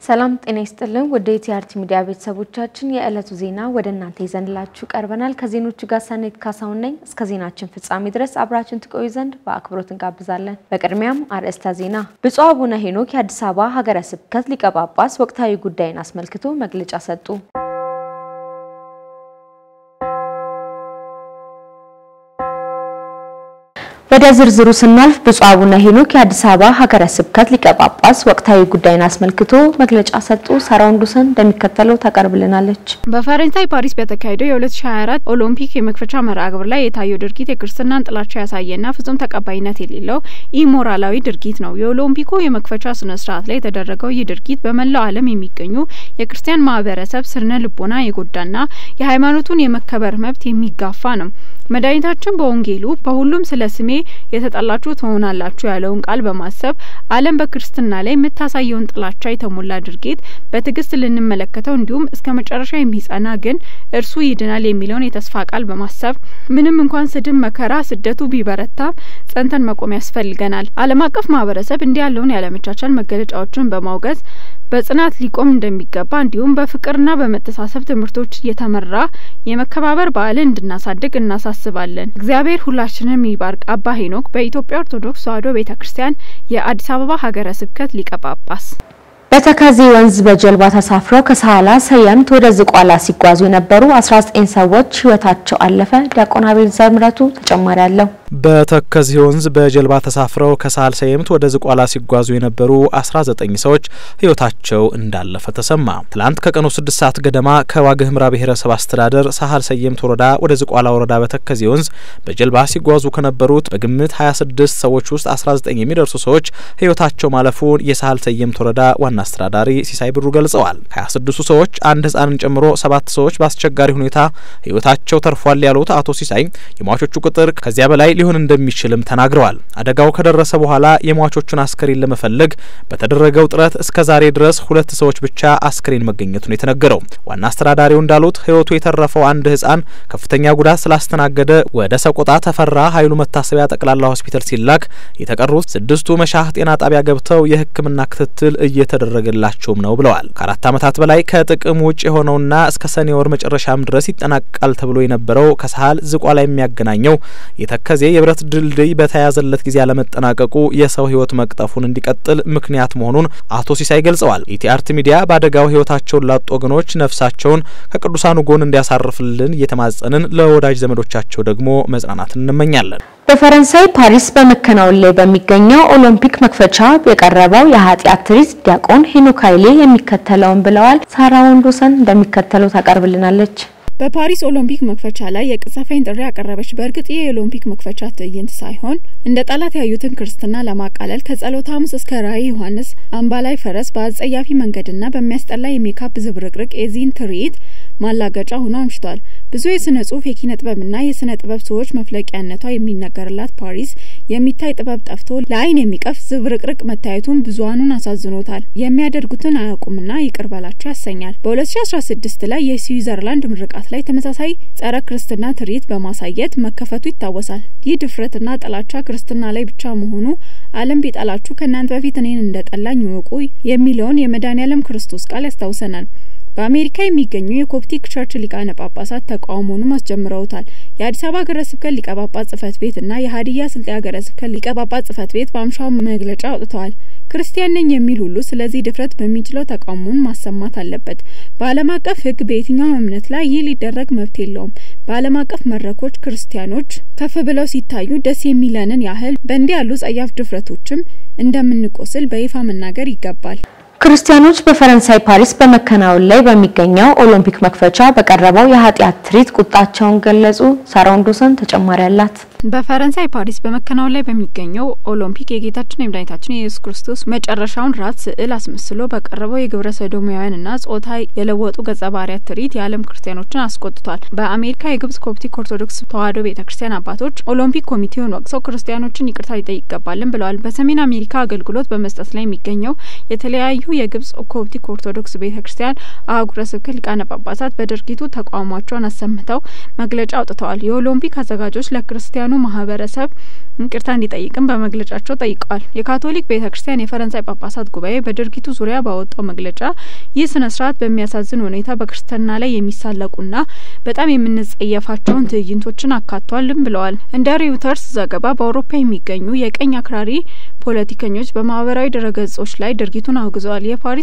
ሰላም ጤና ይስጥልን ወደ ኢቲአርቲ ሚዲያ ቤተሰቦቻችን የዕለቱ ዜና ወደ እናንተ ይዘንላችሁ ቀርበናል ከዜናዎቹ ጋር ሰኔት ካሳው ነኝ እስከ ዜናችን ፍጻሜ ድረስ አብራችሁን ትቆዩ ዘንድ በአክብሮት እንጋብዛለን በቅድሚያም አርዕስተ ዜና ብፁዕ አቡነ ሄኖክ የአዲስ አበባ ሀገረ ስብከት ሊቀ ጳጳስ ወቅታዊ ጉዳይን አስመልክቶ መግለጫ ሰጡ ወደ ዝርዝሩ ስናልፍ ብፁዕ አቡነ ሄኖክ የአዲስ አበባ ሀገረ ስብከት ሊቀ ጳጳስ ወቅታዊ ጉዳይን አስመልክቶ መግለጫ ሰጡ ሳራውንዱሰን እንደሚከተለው ታቀርብልናለች በፈረንሳይ ፓሪስ በተካሄደው የ2024 ኦሎምፒክ የመክፈቻ መርሃ ግብር ላይ የታየው ድርጊት የክርስትናን ጥላቻ ያሳየና ፍጹም ተቀባይነት የሌለው ኢሞራላዊ ድርጊት ነው የኦሎምፒኩ የመክፈቻ ስነ ስርዓት ላይ የተደረገው ይህ ድርጊት በመላው ዓለም የሚገኙ የክርስቲያን ማህበረሰብ ስርነ ልቦና የጎዳና የሃይማኖቱን የመከበር መብት የሚጋፋ ነው መድኃኒታችን በወንጌሉ በሁሉም ስለ ስሜ የተጠላችሁ ትሆናላችሁ ያለውን ቃል በማሰብ ዓለም በክርስትና ላይ የምታሳየውን ጥላቻ የተሞላ ድርጊት በትግስት ልንመለከተው እንዲሁም እስከመጨረሻ የሚጸና ግን እርሱ ይድናል የሚለውን የተስፋ ቃል በማሰብ ምንም እንኳን ስድብ መከራ ስደቱ ቢበረታም ጸንተን መቆም ያስፈልገናል ዓለም አቀፍ ማህበረሰብ እንዲህ ያለውን ያለመቻቻል መገለጫዎችን በማውገዝ በጽናት ሊቆም እንደሚገባ እንዲሁም በፍቅርና በመተሳሰብ ትምህርቶች እየተመራ የመከባበር ባህልን እንድናሳድግ እናሳስባለን እግዚአብሔር ሁላችንም ይባርክ አባ ሄኖክ በኢትዮጵያ ኦርቶዶክስ ተዋሕዶ ቤተክርስቲያን የአዲስ አበባ ሀገረ ስብከት ሊቀ ጳጳስ በተከዜ ወንዝ በጀልባ ተሳፍረው ከሳላ ሰየምት ወደ ዝቋላ ሲጓዙ የነበሩ 19 ሰዎች ህይወታቸው አለፈ ዲያቆን አቤል ዘምረቱ ተጨማሪ አለው በተከዜ ወንዝ በጀልባ ተሳፍረው ከሳል ሰየምት ወደ ዝቋላ ሲጓዙ የነበሩ 19 ሰዎች ህይወታቸው እንዳለፈ ተሰማ ትላንት ከቀኑ 6 ሰዓት ገደማ ከዋግኽምራ ብሔረሰብ አስተዳደር ሳህል ሰየምት ወረዳ ወደ ዝቋላ ወረዳ በተከዜ ወንዝ በጀልባ ሲጓዙ ከነበሩት በግምት 26 ሰዎች ውስጥ 19 የሚደርሱ ሰዎች ህይወታቸው ማለፉን የሳህል ሰየምት ወረዳ ዋና አስተዳዳሪ ሲሳይ ብሩ ገልጸዋል 26ቱ ሰዎች አንድ ህፃንን ጨምሮ 7 ሰዎች በአስቸጋሪ ሁኔታ ህይወታቸው ተርፏል ያሉት አቶ ሲሳይ የሟቾቹ ቁጥር ከዚያ በላይ ሊሆን እንደሚችልም ተናግረዋል አደጋው ከደረሰ በኋላ የሟቾቹን አስከሬን ለመፈለግ በተደረገው ጥረት እስከ ዛሬ ድረስ 2 ሰዎች ብቻ አስከሬን መገኘቱን የተነገረው ዋና አስተዳዳሪው እንዳሉት ህይወቱ የተረፈው አንድ ህፃን ከፍተኛ ጉዳት ስላስተናገደ ወደ ሰቆጣ ተፈራ ኃይሉ መታሰቢያ ጠቅላላ ሆስፒታል ሲላክ የተቀሩት 6ቱ መሻህ ጤና ጣቢያ ገብተው የህክምና ክትትል እየተደረገላቸውም ነው ብለዋል ከ4 ዓመታት በላይ ከጥቅም ውጭ የሆነውና እስከ ሰኔ ወር መጨረሻም ድረስ ይጠናቀቃል ተብሎ የነበረው ከሳህል ዝቋላ የሚያገናኘው የተከዜ የብረት ድልድይ በተያዘለት ጊዜ ያለመጠናቀቁ የሰው ህይወት መቅጠፉን እንዲቀጥል ምክንያት መሆኑን አቶ ሲሳይ ገልጸዋል ኢቲአርቲ ሚዲያ ባደጋው ህይወታቸውን ላጡ ወገኖች ነፍሳቸውን ከቅዱሳኑ ጎን እንዲያሳርፍልን እየተማጸንን ለወዳጅ ዘመዶቻቸው ደግሞ መጽናናትን እንመኛለን በፈረንሳይ ፓሪስ በመከናወን ላይ በሚገኘው ኦሎምፒክ መክፈቻ የቀረበው የኃጢአት ትርኢት ዲያቆን ሄኖክ ኃይሌ የሚከተለውን ብለዋል ሳራውንዱሰን እንደሚከተለው ታቀርብልናለች በፓሪስ ኦሎምፒክ መክፈቻ ላይ የቅጸፈኝ ጥሪ ያቀረበች በርግጥ የኦሎምፒክ መክፈቻ ትዕይንት ሳይሆን እንደ ጣላት ያዩትን ክርስትና ለማቃለል ከጸሎተ ሐሙስ እስከ ራእይ ዮሐንስ አምባላይ ፈረስ በአጸያፊ መንገድና በሚያስጠላ የሜካፕ ዝብርቅርቅ የዚህን ትርኢት ማላገጫ ሆኖ አምሽቷል ብዙ የስነ ጽሁፍ የኪነ ጥበብና የስነ ጥበብ ሰዎች መፍለቂያነቷ የሚነገርላት ፓሪስ የሚታይ ጥበብ ጠፍቶ ለአይን የሚቀፍ ዝብርቅርቅ መታየቱን ብዙሃኑን አሳዝኖታል የሚያደርጉትን አያውቁምና ይቅር በላቸው ያሰኛል በ2016 ላይ የስዊዘርላንድ ምርቃት ላይ ተመሳሳይ ጸረ ክርስትና ትርኢት በማሳየት መከፈቱ ይታወሳል ይህ ድፍረትና ጥላቻ ክርስትና ላይ ብቻ መሆኑ ዓለም ቢጠላችሁ ከናንተ በፊት እኔን እንደጠላኝ ይወቁ የሚለውን የመድኃኔዓለም ክርስቶስ ቃል ያስታውሰናል በአሜሪካ የሚገኙ የኮፕቲክ ቸርች ሊቃነ ጳጳሳት ተቃውሞውን አስጀምረውታል የአዲስ አበባ ሀገረ ስብከት ሊቀ ጳጳስ ጽሕፈት ቤትና የሀዲያ ስልጤ ሀገረ ስብከት ሊቀ ጳጳስ ጽሕፈት ቤት በአምሻው መግለጫ አውጥተዋል ክርስቲያን ነኝ የሚል ሁሉ ስለዚህ ድፍረት በሚችለው ተቃውሞውን ማሰማት አለበት በዓለም አቀፍ ሕግ በየትኛው እምነት ላይ ይህ ሊደረግ መብት የለውም በዓለም አቀፍ መድረኮች ክርስቲያኖች ከፍ ብለው ሲታዩ ደስ የሚለንን ያህል በእንዲህ ያሉ ጸያፍ ድፍረቶችም እንደምንቆስል በይፋ መናገር ይገባል ክርስቲያኖች በፈረንሳይ ፓሪስ በመከናወን ላይ በሚገኘው ኦሎምፒክ መክፈቻ በቀረበው የኃጢአት ትርኢት ቁጣቸውን ገለጹ ሳራውንዱሰን ተጨማሪ አላት በፈረንሳይ ፓሪስ በመከናወን ላይ በሚገኘው ኦሎምፒክ የጌታችን የመድኃኒታችን የኢየሱስ ክርስቶስ መጨረሻውን ራት ስዕል አስመስሎ በቀረበው የግብረ ሰዶማውያንና ጾታ የለወጡ ገጸ ባህሪያት ትርኢት የዓለም ክርስቲያኖችን አስቆጥቷል በአሜሪካ የግብጽ ኮፕቲክ ኦርቶዶክስ ተዋሕዶ ቤተክርስቲያን አባቶች ኦሎምፒክ ኮሚቴውን ወቅሰው ክርስቲያኖችን ይቅርታ ሊጠይቅ ይገባልን ብለዋል በሰሜን አሜሪካ አገልግሎት በመስጠት ላይ የሚገኘው የተለያዩ የግብጽ ኮፕቲክ ኦርቶዶክስ ቤተክርስቲያን አህጉረ ስብከት ሊቃነ ጳጳሳት በድርጊቱ ተቃውሟቸውን አሰምተው መግለጫ አውጥተዋል የኦሎምፒክ አዘጋጆች ለክርስቲያኑ ክርስቲያኑ ማህበረሰብ ይቅርታ እንዲጠይቅም በመግለጫቸው ጠይቀዋል። የካቶሊክ ቤተክርስቲያን የፈረንሳይ ጳጳሳት ጉባኤ በድርጊቱ ዙሪያ ባወጣው መግለጫ ይህ ስነ ስርዓት በሚያሳዝን ሁኔታ በክርስቲያና ላይ የሚሳለቁና በጣም የምንጸየፋቸውን ትዕይንቶችን አካቷልም ብለዋል። እንደ ሪውተርስ ዘገባ በአውሮፓ የሚገኙ የቀኝ አክራሪ ፖለቲከኞች በማህበራዊ ድረገጾች ላይ ድርጊቱን አውግዘዋል። የፓሪስ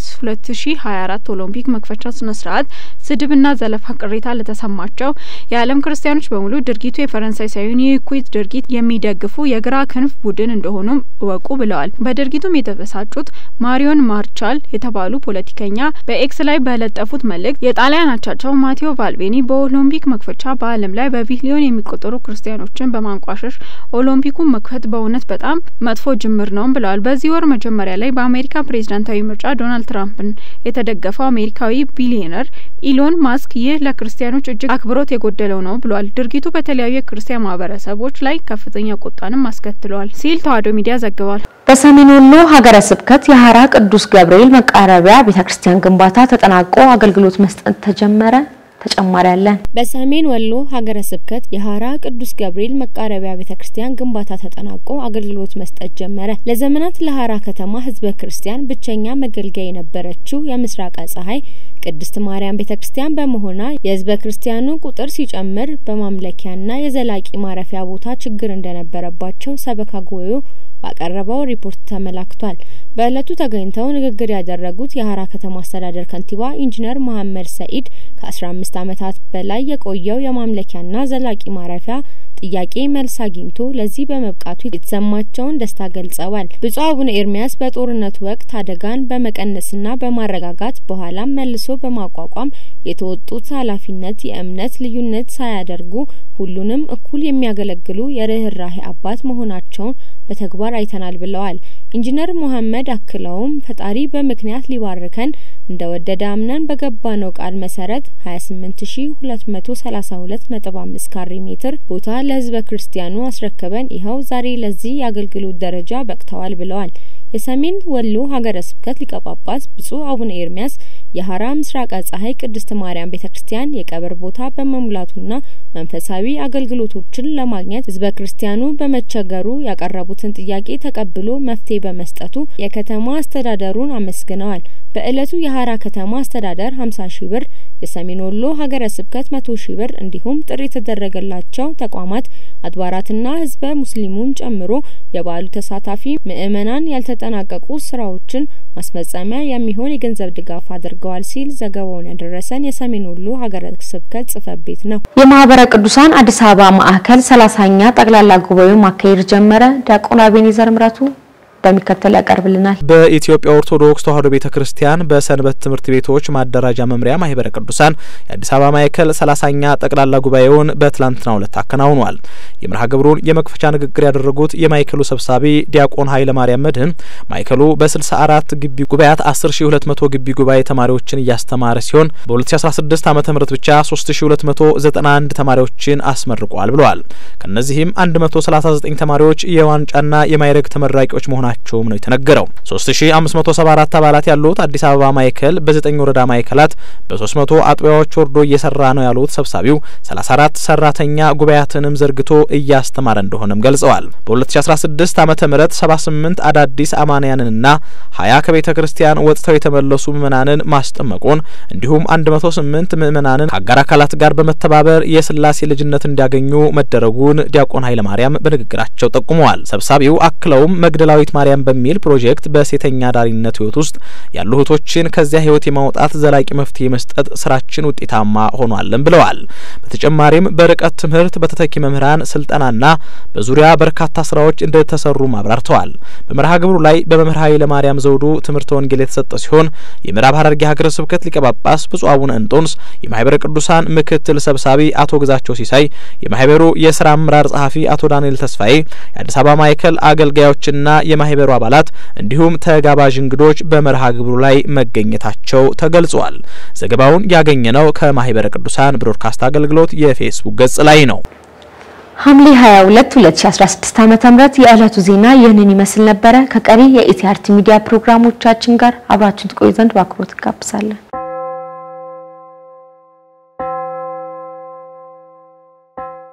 2024 ኦሎምፒክ መክፈቻ ስነ ስርዓት ስድብና ዘለፋ ቅሬታ ለተሰማቸው የዓለም ክርስቲያኖች በሙሉ ድርጊቱ የፈረንሳይ ሳይሆን የኩዊት ድርጊት የሚደግፉ የግራ ክንፍ ቡድን እንደሆኑም ወቁ ብለዋል። በድርጊቱም የተበሳጩት ማሪዮን ማርቻል የተባሉ ፖለቲከኛ በኤክስ ላይ በለጠፉት መልእክት የጣሊያን አቻቸው ማቴዎ ቫልቬኒ በኦሎምፒክ መክፈቻ በዓለም ላይ በቢሊዮን የሚቆጠሩ ክርስቲያኖችን በማንቋሸሽ ኦሎምፒኩን መክፈት በእውነት በጣም መጥፎ ጅምር ነው ብለዋል። በዚህ ወር መጀመሪያ ላይ በአሜሪካ ፕሬዝዳንታዊ ምርጫ ዶናልድ ትራምፕን የተደገፈው አሜሪካዊ ቢሊዮነር ኢሎን ማስክ ይህ ለክርስቲያኖች እጅግ አክብሮት የጎደለው ነው ብሏል። ድርጊቱ በተለያዩ የክርስቲያን ማህበረሰቦች ላይ ከፍተኛ ቁጣንም አስከትሏል ሲል ተዋሕዶ ሚዲያ ዘግቧል። በሰሜን ወሎ ሀገረ ስብከት የሐራ ቅዱስ ገብርኤል መቃረቢያ ቤተክርስቲያን ግንባታ ተጠናቆ አገልግሎት መስጠት ተጀመረ። ተጨማሪ አለ። በሰሜን ወሎ ሀገረ ስብከት የሐራ ቅዱስ ገብርኤል መቃረቢያ ቤተክርስቲያን ግንባታ ተጠናቆ አገልግሎት መስጠት ጀመረ። ለዘመናት ለሐራ ከተማ ህዝበ ክርስቲያን ብቸኛ መገልገያ የነበረችው የምስራቅ ፀሐይ ቅድስት ማርያም ቤተክርስቲያን በመሆኗ የህዝበ ክርስቲያኑ ቁጥር ሲጨምር በማምለኪያና የዘላቂ ማረፊያ ቦታ ችግር እንደነበረባቸው ሰበካ ጉባኤው ባቀረበው ሪፖርት ተመላክቷል። በእለቱ ተገኝተው ንግግር ያደረጉት የሐራ ከተማ አስተዳደር ከንቲባ ኢንጂነር መሐመድ ሰኢድ ከ15 ዓመታት በላይ የቆየው የማምለኪያና ዘላቂ ማረፊያ ጥያቄ መልስ አግኝቶ ለዚህ በመብቃቱ የተሰማቸውን ደስታ ገልጸዋል። ብፁዕ አቡነ ኤርሚያስ በጦርነቱ ወቅት አደጋን በመቀነስና በማረጋጋት በኋላም መልሶ በማቋቋም የተወጡት ኃላፊነት የእምነት ልዩነት ሳያደርጉ ሁሉንም እኩል የሚያገለግሉ የርህራሄ አባት መሆናቸውን በተግባር አይተናል ብለዋል። ኢንጂነር መሐመድ አክለውም ፈጣሪ በምክንያት ሊባርከን እንደወደደ አምነን በገባነው ቃል መሰረት 28232.5 ካሬ ሜትር ቦታ ለህዝበ ክርስቲያኑ አስረከበን ይኸው ዛሬ ለዚህ የአገልግሎት ደረጃ በቅተዋል ብለዋል። የሰሜን ወሎ ሀገረ ስብከት ሊቀ ጳጳስ ብፁዕ አቡነ ኤርሚያስ የሐራ ምስራቅ ፀሐይ ቅድስት ማርያም ቤተክርስቲያን የቀብር ቦታ በመሙላቱና መንፈሳዊ አገልግሎቶችን ለማግኘት ህዝበ ክርስቲያኑ በመቸገሩ ያቀረቡትን ጥያቄ ተቀብሎ መፍትሄ በመስጠቱ የከተማ አስተዳደሩን አመስግነዋል። በእለቱ የሐራ ከተማ አስተዳደር 50 ሺህ ብር፣ የሰሜን ወሎ ሀገረ ስብከት 100 ሺህ ብር እንዲሁም ጥሪ የተደረገላቸው ተቋማት አድባራትና ህዝበ ሙስሊሙን ጨምሮ የበዓሉ ተሳታፊ ምእመናን ያልተጠናቀቁ ስራዎችን ማስፈጸሚያ የሚሆን የገንዘብ ድጋፍ አድርገዋል ሲል ዘገባውን ያደረሰን የሰሜን ወሎ ሀገረ ስብከት ጽሕፈት ቤት ነው። የማህበረ ቅዱሳን አዲስ አበባ ማዕከል 30ኛ ጠቅላላ ጉባኤው ማካሄድ ጀመረ። ዲያቆን አቤኔዘር ምረቱ እንደሚከተል ያቀርብልናል። በኢትዮጵያ ኦርቶዶክስ ተዋሕዶ ቤተክርስቲያን በሰንበት ትምህርት ቤቶች ማደራጃ መምሪያ ማህበረ ቅዱሳን የአዲስ አበባ ማዕከል 30ኛ ጠቅላላ ጉባኤውን በትላንትናው ዕለት አከናውኗል። የመርሃ ግብሩን የመክፈቻ ንግግር ያደረጉት የማዕከሉ ሰብሳቢ ዲያቆን ኃይለ ማርያም መድህን ማዕከሉ በ64 ግቢ ጉባኤያት 10200 ግቢ ጉባኤ ተማሪዎችን እያስተማረ ሲሆን በ2016 ዓመተ ምህረት ብቻ 3291 ተማሪዎችን አስመርቋል ብለዋል። ከነዚህም 139 ተማሪዎች የዋንጫና የማዕረግ ተመራቂዎች መሆናቸውም ነው የተነገረው። 3574 አባላት ያሉት አዲስ አበባ ማዕከል በ9 ወረዳ ማዕከላት በ300 አጥቢያዎች ወርዶ እየሰራ ነው ያሉት ሰብሳቢው 34 ሰራተኛ ጉባኤያትንም ዘርግቶ እያስተማረ እንደሆነም ገልጸዋል። በ2016 ዓመተ ምህረት 78 አዳዲስ አማንያንንና 20 ከቤተ ክርስቲያን ወጥተው የተመለሱ ምእመናንን ማስጠመቁን እንዲሁም 108 ምእመናንን ከአጋር አካላት ጋር በመተባበር የስላሴ ልጅነት እንዲያገኙ መደረጉን ዲያቆን ኃይለ ማርያም በንግግራቸው ጠቁመዋል። ሰብሳቢው አክለውም መግደላዊት ማርያም በሚል ፕሮጀክት በሴተኛ ዳሪነት ህይወት ውስጥ ያሉ እህቶችን ከዚያ ህይወት የማውጣት ዘላቂ መፍትሄ መስጠት ስራችን ውጤታማ ሆኗልም ብለዋል። በተጨማሪም በርቀት ትምህርት በተተኪ መምህራን ስልጠናና በዙሪያ በርካታ ስራዎች እንደተሰሩ አብራርተዋል። በመርሃ ግብሩ ላይ በመምህር ኃይለ ማርያም ዘውዱ ትምህርተ ወንጌል የተሰጠ ሲሆን የምዕራብ ሐረርጌ ሀገረ ስብከት ሊቀ ጳጳስ ብፁዕ አቡነ እንጦንስ፣ የማህበረ ቅዱሳን ምክትል ሰብሳቢ አቶ ግዛቸው ሲሳይ፣ የማህበሩ የስራ አመራር ጸሐፊ አቶ ዳንኤል ተስፋዬ፣ የአዲስ አበባ ማዕከል አገልጋዮችና የማህበሩ አባላት እንዲሁም ተጋባዥ እንግዶች በመርሃ ግብሩ ላይ መገኘታቸው ተገልጿል። ዘገባውን ያገኘነው ከማህበረ ቅዱሳን ብሮድካስት አገልግሎት የፌስቡክ ገጽ ላይ ነው። ሐምሌ 22 2016 ዓ.ም የዕለቱ ዜና ይህንን ይመስል ነበር። ከቀሪ የኢቲአርቲ ሚዲያ ፕሮግራሞቻችን ጋር አብራችሁን ትቆዩ ዘንድ በአክብሮት ጋብዛለን።